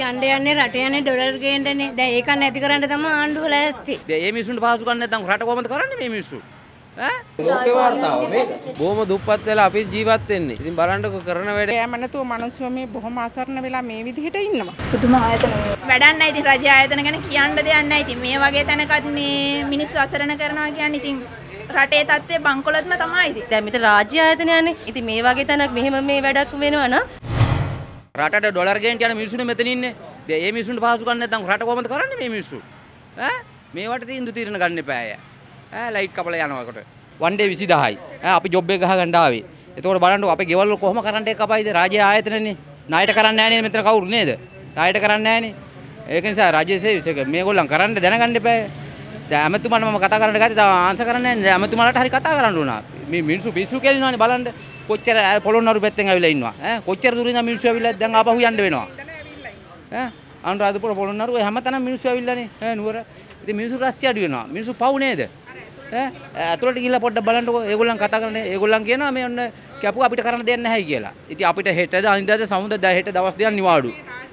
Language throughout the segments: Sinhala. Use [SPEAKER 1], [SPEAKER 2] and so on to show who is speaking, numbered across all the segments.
[SPEAKER 1] යන්නේ රට යන්නේ ඩොලර් ගේන්නනේ. දැන් ඒක නැති කරන්න තමයි ආණ්ඩුව ලෑස්ති.
[SPEAKER 2] දැන් මේ මිනිස්සුන්ට පහසු ගන්න නැත්නම් රට කොහොමද කරන්නේ මේ මිනිස්සු? ලෝකේ වාර්තාව මේක. බොහොම දුප්පත් වෙලා අපි ජීවත් වෙන්නේ. ඉතින් බලන්නකො කරන වැඩේ.
[SPEAKER 3] යෑම නැතුව මිනිස්සු මේ බොහොම අසරණ වෙලා මේ විදිහට ඉන්නවා.
[SPEAKER 4] පුදුම ආයතන
[SPEAKER 5] වැඩක් නැහැ. ඉතින් රජ ආයතන ගැන කියන්න දෙයක් නැහැ. ඉතින් මේ වගේ තැනකත් මේ මිනිස්සු අසරණ කරනවා කියන්නේ ඉතින් රටේ තත්ත්වය බංකොලොත්ම තමයි ඉතින්.
[SPEAKER 6] දැන් මෙතන රාජ්‍ය ආයතනයනේ. ඉතින් මේ වගේ තැනක් මෙහෙම මේ වැඩක් වෙනවා නම්
[SPEAKER 2] රටට ඩොලර් ගේන්න යන මිනිස්සුනේ මෙතන ඉන්නේ. දැන් මේ මිනිස්සුන්ට පහසු ගන්න නැත්නම් රට කොහොමද කරන්නේ මේ මිනිස්සු? මේවට තීන්දුව తీරන ගන්න එපා. ලයිට් කපලා යනවාකට. වන් ඩේ 20000යි. අපි ජොබ් එක ගහ ගන්න ආවේ. එතකොට බලන්නකො අපේ ගෙවල් වල කොහොම කරන්ට් එක කපයිද? රාජ්‍ය ආයතනනේ. ණයට කරන්නේ නැහැ නේද මෙතන කවුරු නේද? ණයට කරන්නේ නැහනේ. ඒක නිසා රාජ්‍ය සේවස් එක මේගොල්ලන් කරන්න දැනගන්න එපා. දැන් ඇමතුමාට මම කතා කරන්න ගත්තේ තාම ආන්සර් කරන්නේ නැහැ. ඇමතුමාලට හරි කතා කරන්න උනා. මේ මිනිස්සු පිස්සු කියලානේ බලන්න. කොච්චර පොළොන්නරු පැත්තෙන් ඇවිල්ලා ඉන්නවා. කොච්චර දුරින් ඉඳන් මිනිස්සු ඇවිල්ලා දැන් ආපහු යන්න වෙනවා. අනුරාධපුර පොළොන්නරු හැමතැනම මිනිස්සු ඇවිල්ලානේ. නුවර. ඉතින් මිනිස්සු රස්තිය අඩු වෙනවා. මිනිස්සු පව් නේද? අතුලට ගිහිල්ලා පොඩ්ඩක් බලන්නකෝ. ඒගොල්ලන් කතා කරන්නේ. ඒගොල්ලන් කියනවා මේ ඔන්න කැපුව අපිට කරන්න දෙයක් නැහැයි කියලා. ඉතින් අපිට හෙටද අනිදාද සමුදද හෙට දවස් දෙකක් නිවාඩු.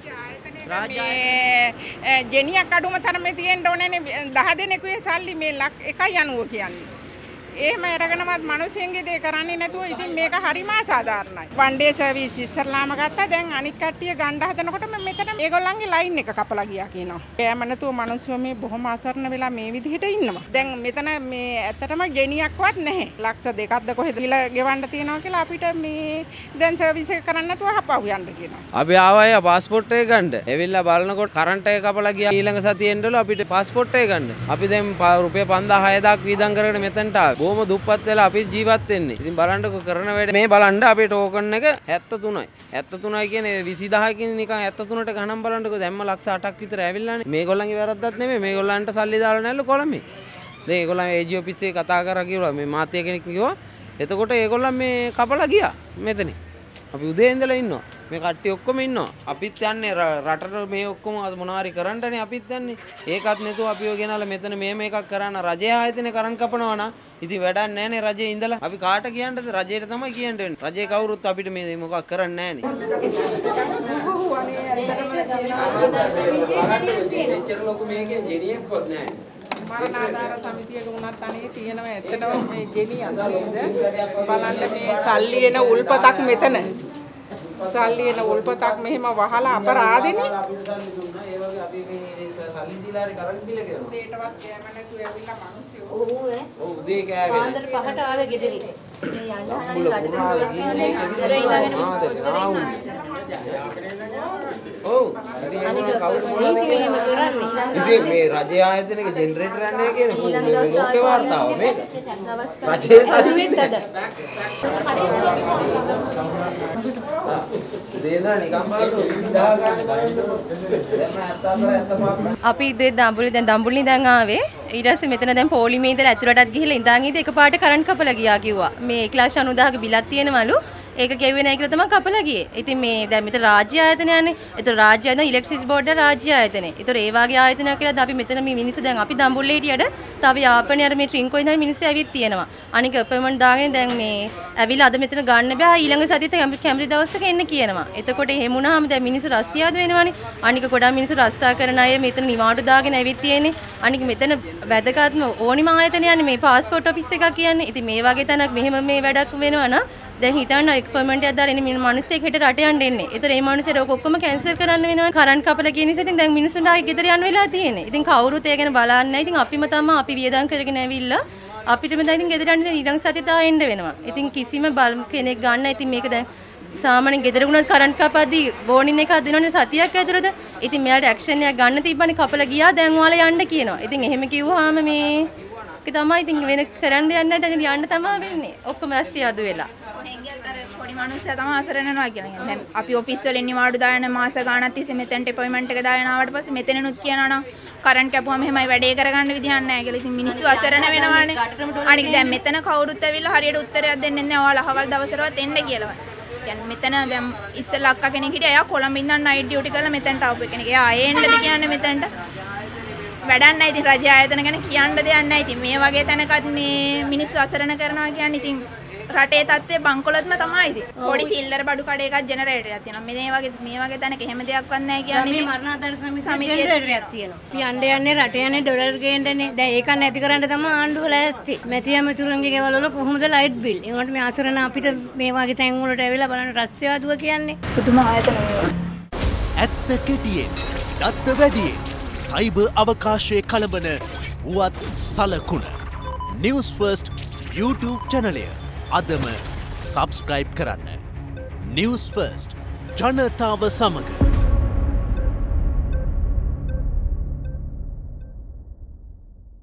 [SPEAKER 3] ජෙනියක් අඩුම තරමේ තියෙන්න ඕනේනේ 10 දෙනෙකුගේ සල්ලි මේ 1.90 කියන්නේ. එහෙම අරගෙනවත් මිනිස්සුන්ගේ දේ කරන්නේ නැතුව ඉතින් මේක හරිම අසාධාරණයි. වන් ඩේ සර්විස් ඉස්සරලාම ගත්තා. දැන් අනිත් කට්ටිය ගන්න හදනකොට මෙතන ඒගොල්ලන්ගේ ලයින් එක කපලා ගියා කියනවා. එයාම නැතුව මිනිස්සු මේ බොහොම අසරණ වෙලා මේ විදිහට ඉන්නවා. දැන් මෙතන මේ ඇත්තටම ගෙනියක්වත් නැහැ. ලක්ෂ 2ක්ද කොහෙද කියලා ගෙවන්න තියනවා කියලා අපිට මේ දැන් සර්විස් එක කරන්න නැතුව හපව යන්න කියනවා.
[SPEAKER 7] අපි ආවය પાස්පෝර්ට් එක ගන්න. එවිල්ලා බලනකොට කරන්ට් එක කපලා ගියා. ඊළඟ සතියෙන්දල අපිට પાස්පෝර්ට් එක ගන්න. අපි දැන් රුපියල් 5000 දාක් වීදම් කරගෙන මෙතනට ආවේ. බොහොම දුප්පත් වෙලා අපි ජීවත් වෙන්නේ. ඉතින් බලන්නකො කරන වැඩේ මේ බලන්න අපේ ටෝකන් එක 73යි. 73යි කියන්නේ 20000කින් නිකන් 73ට ගණන් බලන්නකො දැම්ම ලක්ෂ 8ක් විතර ඇවිල්ලානේ. මේගොල්ලන්ගේ වැරද්දක් නෙමෙයි. මේගොල්ලන්ට සල්ලි දාලා නැල්ල කොළඹේ. දැන් ඒගොල්ලන් AG ඔෆිස් එකේ කතා කරා කිව්වා මේ මාත්‍ය කෙනෙක් කිව්වා. එතකොට ඒගොල්ලන් මේ කපලා ගියා මෙතන. අපි උදේ ඉඳලා ඉන්නවා. මේ කට්ටිය ඔක්කොම ඉන්නවා. අපිත් යන්නේ රටට මේ ඔක්කොම මොනවාරි කරන්නනේ අපිත් යන්නේ. ඒකත් නැතුව අපිව ගෙනල්ලා මෙතන මේම එකක් කරන්න රජය ආයතනේ කරන් කපනවා නම් ඉතින් වැඩක් නැහැනේ රජේ ඉඳලා. අපි කාට කියන්නද? රජයට තමයි කියන්න වෙන්නේ. රජේ කවුරුත් අපිට මේ මොකක් කරන්නේ නැහැනේ. එච්චර ලොකු මේකේ ජෙනියෙක්වත් නැහැ.
[SPEAKER 3] මරණාධාර සමිතියක වුණත් අනේ තියෙනවා ඇත්තටම මේ ජෙනිය නේද? බලන්න මේ සල්ලි එන උල්පතක් මෙතන. සල්ලි එන උල්පතක් මෙහෙම වහලා අපරාධෙනේ.
[SPEAKER 7] අපිට සල්ලි දුන්නා. ඒ වගේ අපි මේ සල්ලි දීලා හරි කරන් බිල කරනවා.
[SPEAKER 3] උදේටවත් කෑම නැතුව ඇවිල්ලා මිනිස්සු.
[SPEAKER 6] ඔව්
[SPEAKER 7] උදේ කෑවේ.
[SPEAKER 6] පාන්දර 5ට ආවේ ගෙදරින්. මේ යන්න හරිය
[SPEAKER 7] ඔව් අනික කවුරු මොනවද කියන්නේ මේ රජය ආයතනයක ජෙනරේටර් යන්නේ කියන්නේ ලෝකේ වාර්තාව මේක රජයේ සල්ලි දේනා නිකම් බලන්න 20000
[SPEAKER 6] අපි ඉදේ දඹුල්ලි දැන් ආවේ. ඊට පස්සේ මෙතන දැන් පොලිමේ ඉඳලා ඇතුළටත් ගිහිල්ලා ඉඳන් ඉඳ එකපාරට කරන්ට් කපලා ගියා කිව්වා. මේ 1,90,000ක බිලක් තියෙනවලු. ඒක ගෙව්වේ නැහැ කියලා තමයි කපලා ගියේ. ඉතින් මේ දැන් මෙතන රාජ්‍ය ආයතනයනේ. ඒතර රාජ්‍ය ආයතන ඉලෙක්ට්‍රිසිටි බෝඩ් එක රාජ්‍ය ආයතනේ. ඒතර ඒ වගේ ආයතනයක් කියලා අපි මෙතන මේ මිනිස්සු දැන් අපි දඹුල්ලේ හිටියට තව යාපනයේ අර මේ ට්‍රින්කෝ ඉඳන් මිනිස්සු ඇවිත් තියෙනවා. අනික අපොයින්ට්මන්ට් දාගෙන දැන් මේ ඇවිල්ලා අද මෙතන ගන්න බෑ ඊළඟ සතියේ කැමරි දවසක එන්න කියනවා. එතකොට එහෙම වුණාම දැන් මිනිස්සු රස්තියාදු වෙනවනේ. අනික ගොඩාක් මිනිස්සු රස්සා කරන අය මෙතන නිවාඩු දාගෙන ඇවිත් තියෙන්නේ. අනික මෙතන වැදගත්ම ඕනිම ආයතනයන්නේ මේ પાස්පෝර්ට් ඔෆිස් එකක් කියන්නේ. ඉතින් මේ වගේ තැනක් මෙහෙම මේ වැඩක් වෙනවා නම් දැන් හිතන්න එක්ස්පෙරිමන්ට් එකක් දාලා ඉන්නේ මිනිස්සෙක් හෙට රට යන්න එන්නේ. ඒතර මේ මිනිස්සුන්ට ඔක්කොම කැන්සල් කරන්න වෙනවා. කරන්ට් කපලා කියන නිසා ඉතින් දැන් මිනිස්සුන්ට ආයෙ ගෙදර යන්න වෙලා තියෙන්නේ. ඉතින් කවුරුත් ඒ ගැන බලන්නේ නැහැ. ඉතින් අපිම තමයි අපි වියදම් කරගෙන ඇවිල්ලා අපිටම දැන් ඉතින් ගෙදර යන්න ඊළඟ සතියේ තා එන්න වෙනවා. ඉතින් කිසිම කෙනෙක් ගන්න ඉතින් මේක දැන් සාමාන්‍යයෙන් ගෙදර ගුණත් කරන්ට් කපද්දී වෝනින් එකක් දෙනවනේ සතියක් ඇතුළත. ඉතින් මෙයාට ඇක්ෂන් එකක් ගන්න තිබ්බනේ කපලා ගියා දැන් ඔයාලා යන්න කියනවා. ඉතින් එහෙම කිව්වහම මේ තමයි ඉතින් වෙන කරන්න දෙයක් නැහැ. දැන් යන්න තමයි වෙන්නේ. ඔක්කොම රස්තියාදු වෙලා.
[SPEAKER 5] පොඩි මිනිස්සයා තමයි අසරණ වෙනවා කියලා. දැන් අපි ඔෆිස් වලින් නිවාඩු දාන මාස ගාණක් තිස්සේ මෙතෙන්ට අපොයින්ට්මන්ට් එක දාගෙන ආවට පස්සේ මෙතනනුත් කියනවා නම් කරන්ට් කැපුවම මෙහෙමයි වැඩේ කරගන්න විදිහක් නැහැ කියලා. ඉතින් මිනිස්සු අසරණ වෙනවානේ. අනික දැන් මෙතන කවුරුත් ඇවිල්ලා හරියට උත්තරයක් දෙන්නේ නැහැ. ඔයාලා අහවල් දවසටවත් එන්න කියලා. කියන්නේ මෙතන දැන් ඉස්සෙල්ලා අක්කා කෙනෙක් හිටියා. එයා කොළඹ ඉඳන් නයිට් ඩියුටි කරලා මෙතනට ආපු කෙනෙක්. එයා ආයෙන්නද කියන්නේ මෙතනට. වැඩක් නැහැ. ඉතින් රජ ආයතන ගැන කියන්න දෙයක් නැහැ. ඉතින් මේ වගේ තැනකත් මේ මිනිස්සු අසරණ කරනවා කියන්නේ ඉතින් රටේ තත්ත්වය බංකොලොත්ම තමයි ඉතින්. පොඩි සිල්ලර බඩු කඩ එකක් ජෙනරේටරයක් තියෙනවා. මේ වගේ තැනක එහෙම දෙයක්වත් නැහැ කියන්නේ ඉතින්.
[SPEAKER 1] මරණාධාර සමිතිය ජෙනරේටරයක් තියෙනවා. අපි යන්නේ රට යන්නේ ඩොලර් ගේන්නනේ. දැන් ඒක නැති කරන්න තමයි ආණ්ඩුව ලෑස්ති. මැති ඇමතුරුන්ගේ ගෙවල් වල කොහොමද ලයිට් බිල්? ඒකට මේ අසරණ අපිට මේ වගේ තැන් වලට ඇවිල්ලා බලන්න රස්තියාදුව කියන්නේ.
[SPEAKER 5] පුදුම ආයතන මේවා.
[SPEAKER 4] ඇත්ත කෙටියෙන්, දත්ත වැඩියෙන්, සයිබර් අවකාශයේ කලබන වුවත් සලකුණ. News First YouTube channelය අදම subscribe කරන්න. News First ජනතාව සමග